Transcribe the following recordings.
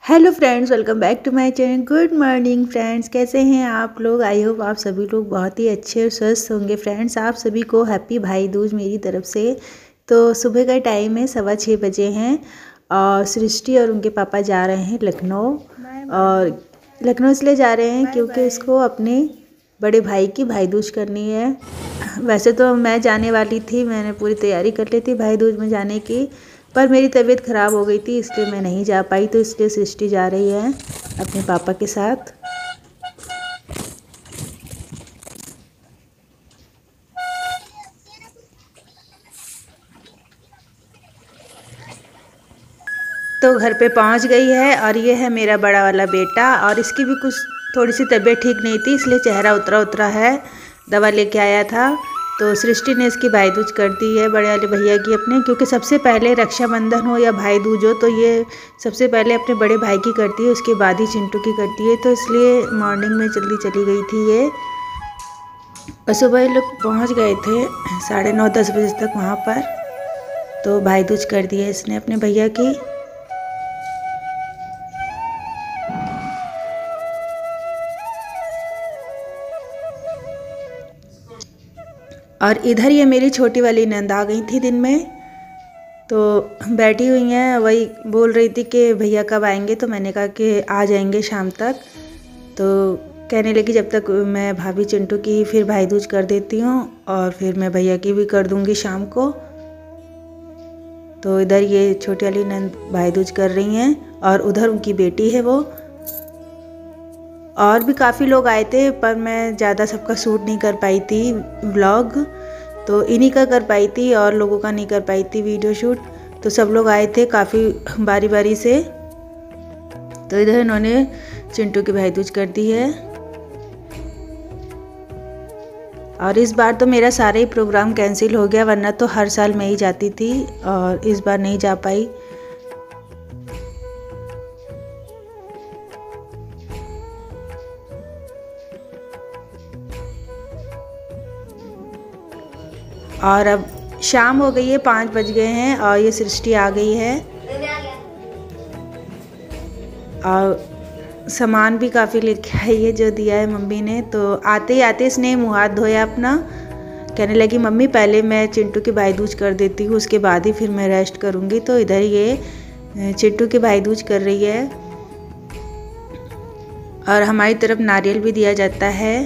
Hello friends, welcome back to my channel. Good morning friends, कैसे हैं आप लोग? आई होप आप सभी लोग बहुत ही अच्छे और स्वस्थ होंगे। फ्रेंड्स, आप सभी को हैप्पी भाई दूज मेरी तरफ से। तो सुबह का टाइम है, 6:15 बजे हैं और सृष्टि और उनके पापा जा रहे हैं लखनऊ। और लखनऊ इसलिए जा रहे हैं क्योंकि उसको अपने बड़े भाई की भाई दूज करनी है। वैसे तो मैं जाने वाली थी, मैंने पूरी तैयारी कर ली थी भाई दूज में जाने की, पर मेरी तबीयत ख़राब हो गई थी इसलिए मैं नहीं जा पाई। तो इसलिए सृष्टि जा रही है अपने पापा के साथ। तो घर पे पहुंच गई है और ये है मेरा बड़ा वाला बेटा। और इसकी भी कुछ थोड़ी सी तबीयत ठीक नहीं थी इसलिए चेहरा उतरा उतरा है, दवा लेके आया था। तो सृष्टि ने इसकी भाई दूज कर दी है बड़े वाले भैया की अपने, क्योंकि सबसे पहले रक्षाबंधन हो या भाई दूज हो तो ये सबसे पहले अपने बड़े भाई की करती है, उसके बाद ही चिंटू की करती है। तो इसलिए मॉर्निंग में जल्दी चली गई थी ये। और सुबह ये लोग पहुँच गए थे 9:30-10 बजे तक वहाँ पर। तो भाई दूज कर दी है इसने अपने भैया की। और इधर ये मेरी छोटी वाली नंद आ गई थी दिन में, तो बैठी हुई हैं। वही बोल रही थी कि भैया कब आएंगे, तो मैंने कहा कि आ जाएंगे शाम तक। तो कहने लगी जब तक मैं भाभी चिंटू की फिर भाई दूज कर देती हूँ और फिर मैं भैया की भी कर दूँगी शाम को। तो इधर ये छोटी वाली नंद भाई दूज कर रही हैं और उधर उनकी बेटी है वो। और भी काफ़ी लोग आए थे पर मैं ज़्यादा सबका शूट नहीं कर पाई थी व्लॉग, तो इन्हीं का कर पाई थी और लोगों का नहीं कर पाई थी वीडियो शूट। तो सब लोग आए थे काफ़ी बारी बारी से। तो इधर इन्होंने चिंटू की भाई दूज कर दी है। और इस बार तो मेरा सारा ही प्रोग्राम कैंसिल हो गया, वरना तो हर साल मैं ही जाती थी और इस बार नहीं जा पाई। और अब शाम हो गई है, 5 बज गए हैं और ये सृष्टि आ गई है। और सामान भी काफ़ी लेके आई है जो दिया है मम्मी ने। तो आते ही आते इसने मुँह हाथ धोया अपना, कहने लगी मम्मी पहले मैं चिंटू की भाई दूज कर देती हूँ, उसके बाद ही फिर मैं रेस्ट करूँगी। तो इधर ये चिंटू की भाई दूज कर रही है। और हमारी तरफ नारियल भी दिया जाता है।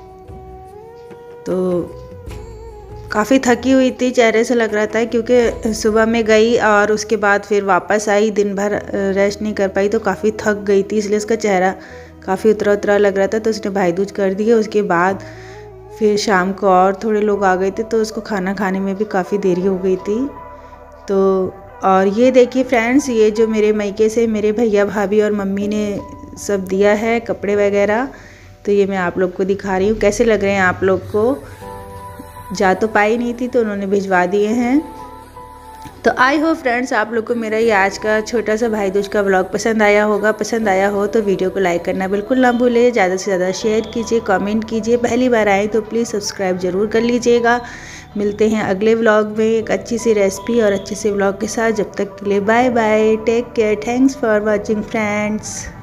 तो काफ़ी थकी हुई थी, चेहरे से लग रहा था, क्योंकि सुबह में गई और उसके बाद फिर वापस आई, दिन भर रेस्ट नहीं कर पाई तो काफ़ी थक गई थी, इसलिए उसका चेहरा काफ़ी उतरा उतरा लग रहा था। तो उसने भाई दूज कर दी है। उसके बाद फिर शाम को और थोड़े लोग आ गए थे तो उसको खाना खाने में भी काफ़ी देरी हो गई थी। तो और ये देखिए फ्रेंड्स, ये जो मेरे मायके से मेरे भैया भाभी और मम्मी ने सब दिया है कपड़े वगैरह, तो ये मैं आप लोग को दिखा रही हूँ। कैसे लग रहे हैं आप लोग को? जा तो पाई नहीं थी तो उन्होंने भिजवा दिए हैं। तो आई होप फ्रेंड्स आप लोग को मेरा ये आज का छोटा सा भाई दूज का व्लॉग पसंद आया होगा। पसंद आया हो तो वीडियो को लाइक करना बिल्कुल ना भूलें, ज़्यादा से ज़्यादा शेयर कीजिए, कमेंट कीजिए। पहली बार आए तो प्लीज़ सब्सक्राइब ज़रूर कर लीजिएगा। मिलते हैं अगले व्लॉग में एक अच्छी सी रेसिपी और अच्छे से व्लॉग के साथ। जब तक के लिए bye bye, take care, thanks for watching friends.